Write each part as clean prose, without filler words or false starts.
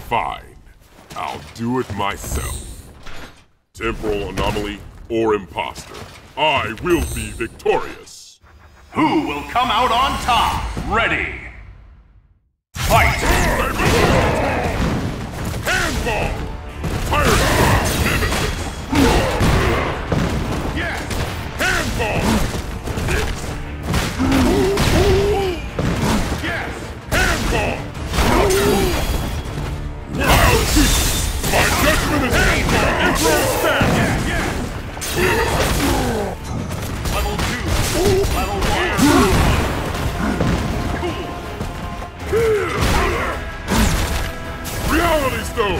Fine. I'll do it myself. Temporal anomaly or imposter, I will be victorious. Who will come out on top? Ready! Fight! Handball! Tired nemesis! Yes! Handball! Yes! Handball! I'll teach you! My judgment is handball! Intro stat! Yes! Level 2. Level 1. Reality Stone!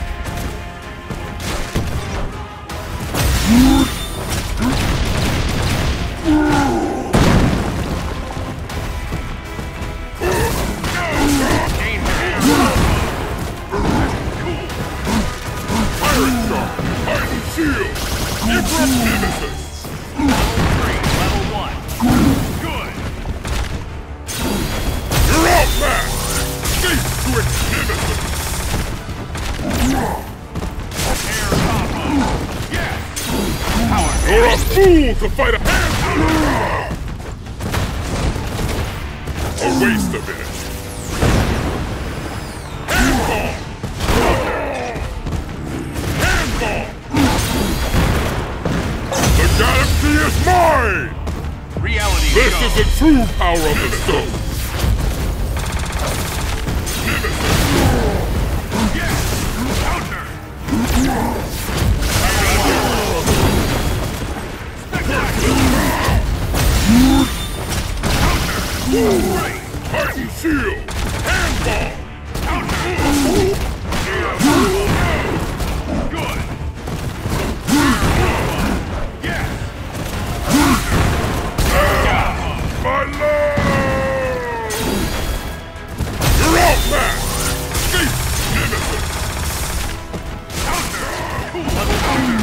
Pirate Star! Titan Shield! Interrupt Nemesis! Level 1. Good! You're outmatched! Face to its nemesis! Air combo! Yes! Power! You're a fool to fight a hand! A waste of it! Handball! Handball! The galaxy is mine! Reality This show. is the true power of the stone! Yes! Counter! Right! Titan Shield! Handball! Good! Yes! My lord! You're outmatched! Face nemesis! Level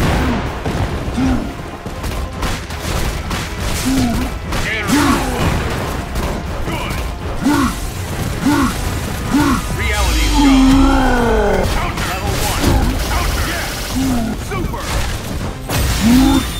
2. Air combo! Good! Reality show! Counter! Level 1. Counter! Yes! Super!